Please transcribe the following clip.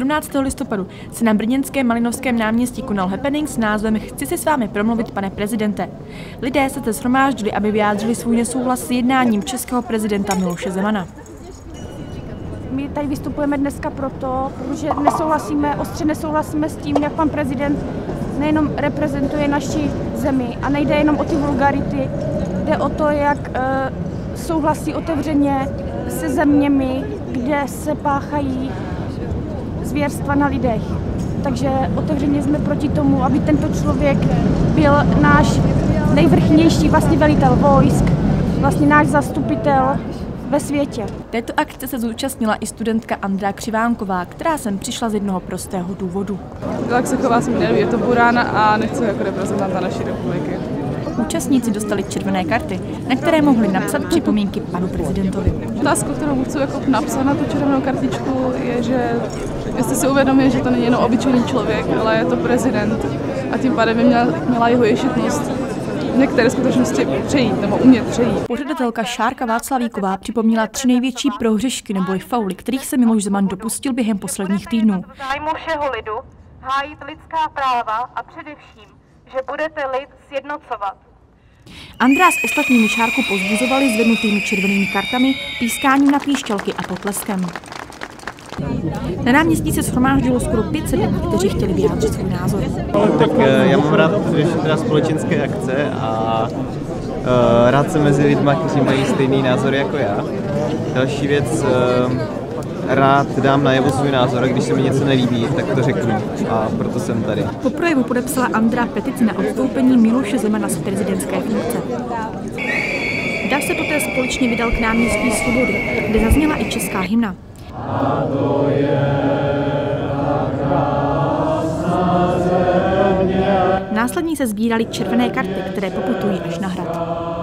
17. listopadu se na brněnském Malinovském náměstí konal happening s názvem Chci si s vámi promluvit, pane prezidente. Lidé se zde shromáždili, aby vyjádřili svůj nesouhlas s jednáním českého prezidenta Miloše Zemana. My tady vystupujeme dneska proto, protože ostře nesouhlasíme s tím, jak pan prezident nejenom reprezentuje naši zemi a nejde jenom o ty vulgarity, jde o to, jak souhlasí otevřeně se zeměmi, kde se páchají zvěrstva na lidech. Takže otevřeně jsme proti tomu, aby tento člověk byl náš nejvrchnější vlastně velitel vojsk, vlastně náš zastupitel ve světě. Této akce se zúčastnila i studentka Andrea Křivánková, která sem přišla z jednoho prostého důvodu. Tak se chová jsem je to burána a nechci jako reprezentanta naší republiky. Účastníci dostali červené karty, na které mohli napsat připomínky panu prezidentovi. Otázka, kterou chci jako napsat na tu červenou kartičku, je, že jestli si uvědomí, že to není jenom obyčejný člověk, ale je to prezident a tím pádem by měla jeho ješitnost některé skutečnosti přejít nebo umět přejít. Pořadatelka Šárka Václavíková připomněla 3 největší prohřešky neboli fauly, kterých se Miloš Zeman dopustil během posledních týdnů. Zájmu všeho lidu hájit lidská práva a především, že budete lid sjednocovat. Andrea s ostatními Šárku povzbuzovali zvednutými červenými kartami, pískáním na píšťalky a potleskem. Na náměstí se shromáždilo skoro 500 lidí, kteří chtěli vyjádřit svůj názor. Tak já mám rád teda společenské akce a rád jsem mezi lidmi, kteří mají stejný názor jako já. Další věc, rád dám najevo svůj názor a když se mi něco nelíbí, tak to řeknu a proto jsem tady. Po projevu podepsala Andrea petici na odstoupení Miloše Zemana z prezidentské funkce. Dav se poté společně vydal k náměstí Svobody, kde zazněla i česká hymna. A to je ta krásná země. Následně se sbíraly červené karty, které poputují až na hrad.